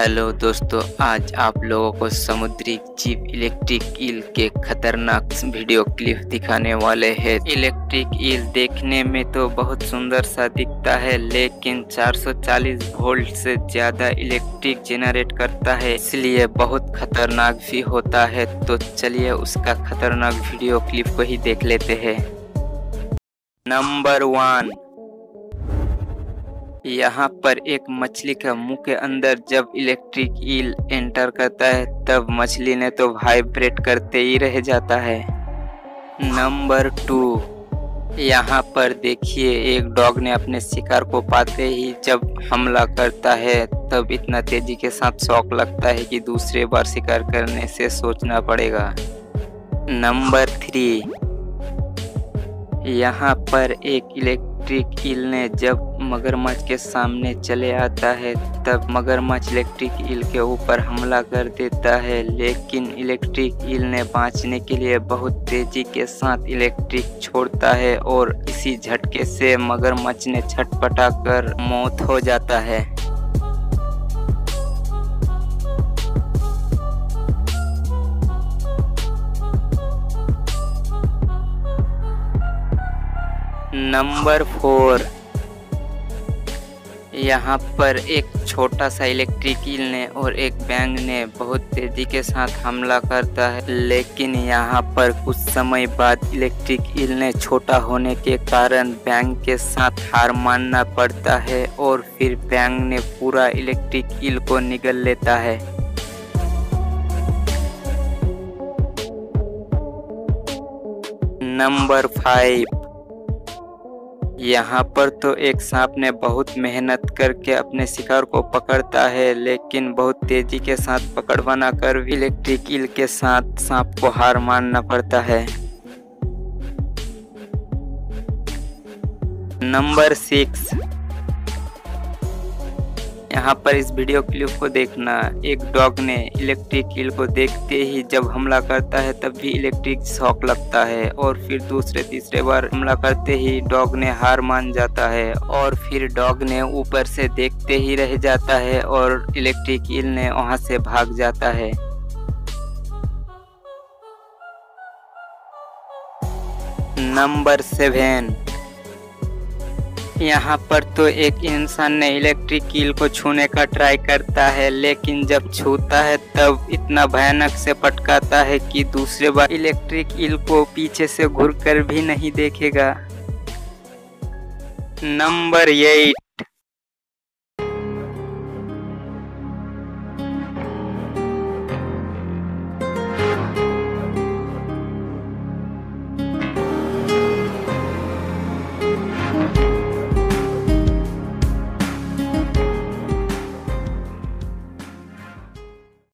Hello दोस्तों, आज आप लोगों को समुद्री जीव इलेक्ट्रिक ईल के खतरनाक वीडियो क्लिप दिखाने वाले हैं। इलेक्ट्रिक ईल देखने में तो बहुत सुंदर सा दिखता है, लेकिन 440 वोल्ट से ज्यादा इलेक्ट्रिक जनरेट करता है, इसलिए बहुत खतरनाक भी होता है। तो चलिए उसका खतरनाक वीडियो क्लिप को ही देख लेते हैं। नंबर 1, यहाँ पर एक मछली का मुंह के अंदर जब इलेक्ट्रिक ईल एंटर करता है तब मछली ने तो वाइब्रेट करते ही रह जाता है। नंबर 2, यहाँ पर देखिए एक डॉग ने अपने शिकार को पाते ही जब हमला करता है तब इतना तेजी के साथ शॉक लगता है कि दूसरे बार शिकार करने से सोचना पड़ेगा। नंबर 3, यहाँ पर एक इलेक्ट्रिक ईल ने जब मगरमच्छ के सामने चले आता है तब मगरमच्छ इलेक्ट्रिक ईल के ऊपर हमला कर देता है, लेकिन इलेक्ट्रिक ईल ने बाँचने के लिए बहुत तेजी के साथ इलेक्ट्रिक छोड़ता है और इसी झटके से मगरमच्छ ने छटपटा कर मौत हो जाता है। नंबर 4, यहाँ पर एक छोटा सा इलेक्ट्रिक ईल ने और एक बैंग ने बहुत तेजी के साथ हमला करता है, लेकिन यहाँ पर कुछ समय बाद इलेक्ट्रिक ईल ने छोटा होने के कारण बैंग के साथ हार मानना पड़ता है और फिर बैंग ने पूरा इलेक्ट्रिक ईल को निगल लेता है। नंबर 5, यहाँ पर तो एक सांप ने बहुत मेहनत करके अपने शिकार को पकड़ता है, लेकिन बहुत तेजी के साथ पकड़वाना कर इलेक्ट्रिक ईल के साथ सांप को हार मानना पड़ता है। नंबर 6, यहाँ पर इस वीडियो क्लिप को देखना। एक डॉग ने इलेक्ट्रिक ईल को देखते ही जब हमला करता है तब भी इलेक्ट्रिक शॉक लगता है और फिर दूसरे तीसरे बार हमला करते ही डॉग ने हार मान जाता है और फिर डॉग ने ऊपर से देखते ही रह जाता है और इलेक्ट्रिक ईल ने वहां से भाग जाता है। नंबर 7, यहाँ पर तो एक इंसान ने इलेक्ट्रिक ईल को छूने का ट्राई करता है, लेकिन जब छूता है तब इतना भयानक से पटकाता है कि दूसरे बार इलेक्ट्रिक ईल को पीछे से घुरकर भी नहीं देखेगा। नंबर 8,